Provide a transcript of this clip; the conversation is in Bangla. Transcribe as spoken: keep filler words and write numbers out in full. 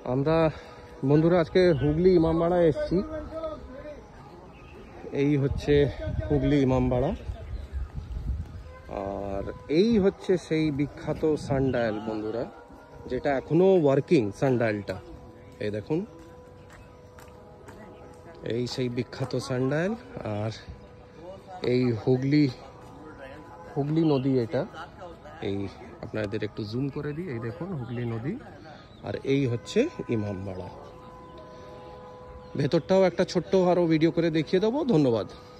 আমরা বন্ধুরা আজকে হুগলি ইমামবাড়ায় এসেছি। এই হচ্ছে হুগলি ইমামবাড়া, আর এই হচ্ছে সেই বিখ্যাত সানডায়াল বন্ধুরা, যেটা এখনো ওয়ার্কিং সানডায়ালটা। এই দেখুন, এই সেই বিখ্যাত সানডায়াল। আর এই হুগলি হুগলি নদী, এটা এই আপনাদের একটু জুম করে দিই, এই দেখুন হুগলি নদী। আর এই হচ্ছে ইমামবাড়া। ভেতরটাও একটা ছোট্ট আরো ভিডিও করে দেখিয়ে দেবো। ধন্যবাদ।